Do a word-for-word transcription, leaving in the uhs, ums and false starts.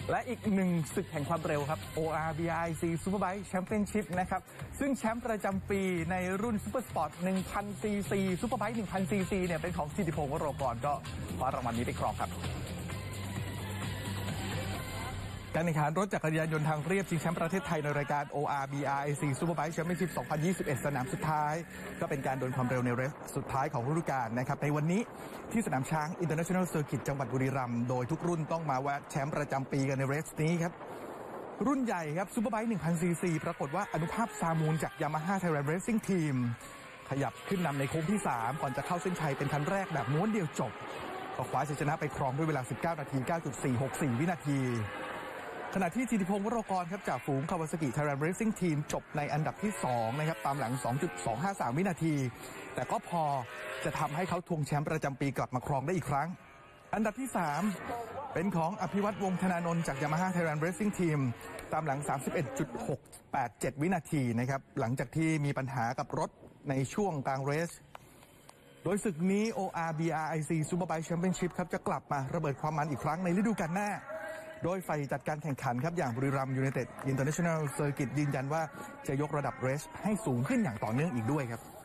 และอีกหนึ่งศึกแห่งความเร็วครับ โอ อาร์ บี ไอ ซี Superbike Championship นะครับซึ่งแชมป์ประจำปีในรุ่น Super Sport หนึ่งพัน ซี ซี Superbike หนึ่งพัน ซี ซี เนี่ยเป็นของสิทธิพงศ์ วโรกรก็คว้ารางวัลนี้ไปครองครับการแข่งขันรถจักรยานยนต์ทางเรียบชิงแชมป์ประเทศไทยในรายการ โอ อาร์ บี ไอ ซี Superbike Championship สองพันยี่สิบเอ็ด สนามสุดท้ายก็เป็นการดวลความเร็วในเรสสุดท้ายของฤดูกาลนะครับในวันนี้ที่สนามช้าง International Circuit จังหวัดบุรีรัมย์โดยทุกรุ่นต้องมาแวะแชมป์ประจำปีกันในเรสนี้ครับรุ่นใหญ่ครับ Superbike หนึ่งพัน ซี ซี ปรากฏว่าอนุภาพซามูลจาก Yamaha Thailand Racing Team ขยับขึ้นนำในโค้งที่สามก่อนจะเข้าเส้นชัยเป็นคันแรกแบบม้วนเดียวจบก็คว้าชัยชนะไปครองด้วยเวลา สิบเก้า นาที เก้าจุดสี่หกสี่ วินาทีขณะที่สิทธิพงศ์ วโรกรครับจากฝูง Kawasaki Thailand Racing Team จบในอันดับที่สองนะครับตามหลัง สองจุดสองห้าสาม วินาทีแต่ก็พอจะทำให้เขาทวงแชมป์ประจำปีกลับมาครองได้อีกครั้งอันดับที่สามเป็นของอภิวัตรวงศ์ธนานนท์จาก Yamaha Thailand Racing Team ตามหลัง สามสิบเอ็ดจุดหกแปดเจ็ด วินาทีนะครับหลังจากที่มีปัญหากับรถในช่วงกลางเรสโดยศึกนี้ โอ อาร์ บี ไอ ซี Superbike Championship ครับจะกลับมาระเบิดความมันอีกครั้งในฤดูกาลหน้าโดยฝ่ายจัดการแข่งขันครับอย่างบุรีรัมย์ยูไนเต็ด International Circuit ยืนยันว่าจะยกระดับเรสให้สูงขึ้นอย่างต่อเนื่องอีกด้วยครับ